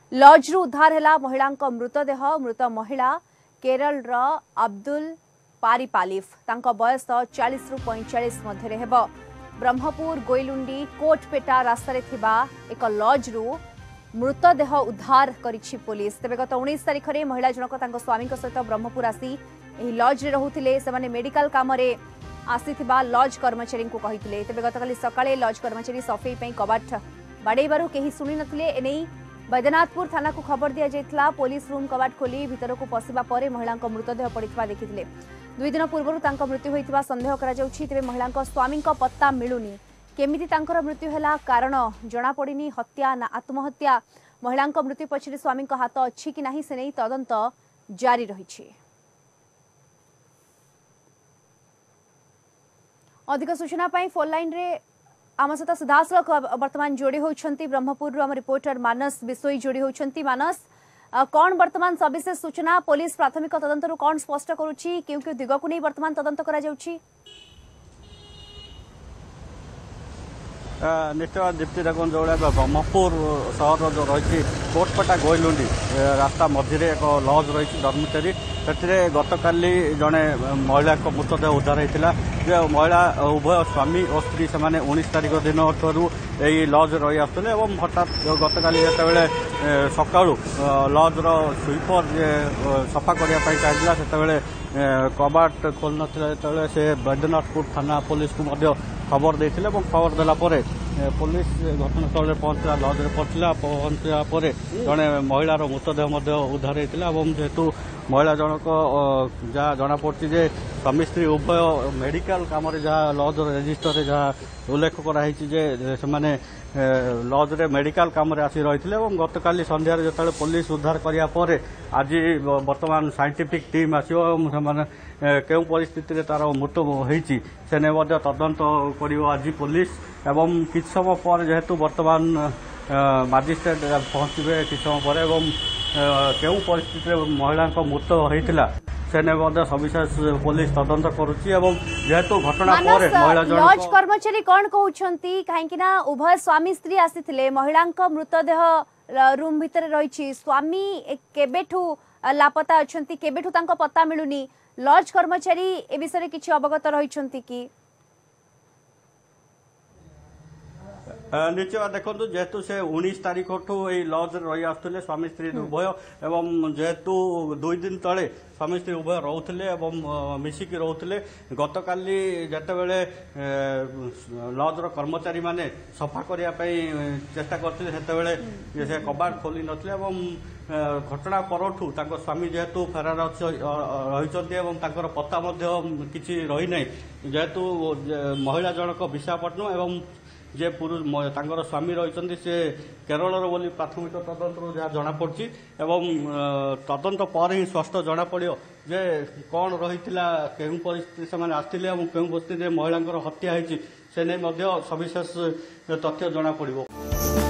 लॉजरू उद्धार है महिला मृतदेह। मृत महिला केरल अब्दुल पारिपालिफ। बयस 40 ରୁ 45 मध्य हेब। ब्रह्मपुर गोइलुंडी कोटपेटा रास्तार एक लॉजरू मृतदेह उद्धार करिछि पुलिस। तेबे गत 19 तारिख में महिला जनक स्वामी सहित ब्रह्मपुर आसी लॉज रे रहुथिले। सेमाने मेडिकल काम रे आसीथिबा लॉज कर्मचारी को कहिथिले। तेबे गतकाली सकाळे लॉज कर्मचारी सफेई पई कबाट बाडेइबारु केही सुनि नथिले। एनै बैद्यनाथपुर थाना को खबर दिया जायतिला। पुलिस रूम कबाट खोली भीतर को पसिबा परे महिला मृतदेह पड़िथिबा देखिथिले। 2 दिन पूर्व तांका मृत्यु होइतिबा संदेह करा जाउछि। तेबे महिला स्वामी पत्ता मिलुनी। केमिति तांकर मृत्यु हैला कारण जना पड़िनी। हत्या ना आत्महत्या, महिला मृत्यु पछरे स्वामी हाथ अछि कि नाही से नै तदंत जारी रहिछि। अधिक सूचना पाई फोन लाइन रे आम सहित सीधासख वर्तमान जोड़ी होती ब्रह्मपुर आम रिपोर्टर मानस बिशोई जोड़ी होती। मानस, कौन वर्तमान सविशेष सूचना? पुलिस प्राथमिक तदंत कौन स्पष्ट करुच्ची? क्यों क्यों दिग को नहीं वर्तमान तदंत करा जाउची? निश्चय दीप्ति देखुन जो ब्रह्मपुर सहर जो रही कोटपेटा गोइलुंडी रास्ता मझे एक लज रही डर्मिटरी से गतकाली जड़े महिला मृतदेह उद्धार होता। महिला उभय स्वामी और स्त्री से 19 तारिख दिन यही लज रही आसुले। हठात गतकाली जिते सका लजर स्वीपर सफा करने चाहिए से कबाट खोल ना से बैद्यनाथपुर थाना पुलिस को खबर देते। खबर देलापर पुलिस घटनास्थल में पहुंचला, लज में पहुंचला जड़े महिलार मृतदेह उद्धार होता। जेहेतु महिला जनक जहाँ जना पड़ी जे स्वामी स्त्री उभय मेडिकल कम जहाँ लज रेजिस्टर जहाँ उल्लेख कराई लज रे मेडिकल कम आसी रही। गतकाली संध्यार जो पुलिस उद्धार करापर आज बर्तमान साइंटिफिक टीम आसो केउ परिस्थिति तार मृत्यु होती से नहीं तदंत कर आज पुलिस। एवं किछ समय पर जेहेतु वर्तमान मजिस्ट्रेट पहुंचे किछ समय पर केउ परिस्थिति महिला मृत्यु होता से सविशेष पुलिस तदंत करुच्ची। जेहेतु घटना पर महिला लॉज कर्मचारी कौन कहउछंती कहीं उभय स्वामी स्त्री आसीथिले, महिला मृतदेह रूम भितर रही। स्वामी केबेठू लापता अछंती, केबेठू तांको पत्ता मिलुनी। लॉज कर्मचारी ए विषय किछि अवगत रहिछंती कि? निश्चय देखो जेहेतु से 19 तारिख यही लज रही आसुले स्वामी स्त्री उभय। एवं जेहेतु 2 दिन तले स्वामी स्त्री उभय रोते मिसिकी रोते। गतकाली जितेबले लजर कर्मचारी माने सफा करने चेष्टा करते से कबाट खोली नथिले। घटना परठू स्वामी जेहेतु फेरार रही पत्ता किसी रही ना। जेहेतु महिला जनक विशाखापट्टनम एवं जे पुरुष स्वामी रही से केरल बोली प्राथमिक तदंत जहाँ जनापड़ी। तदंत पर ही स्पष्ट जना पड़ो जे कौन रही केउं परिस्थिति से आसते और केउं परिस्थिति महिला हत्या होती से नहीं सविशेष तथ्य जना पड़ो।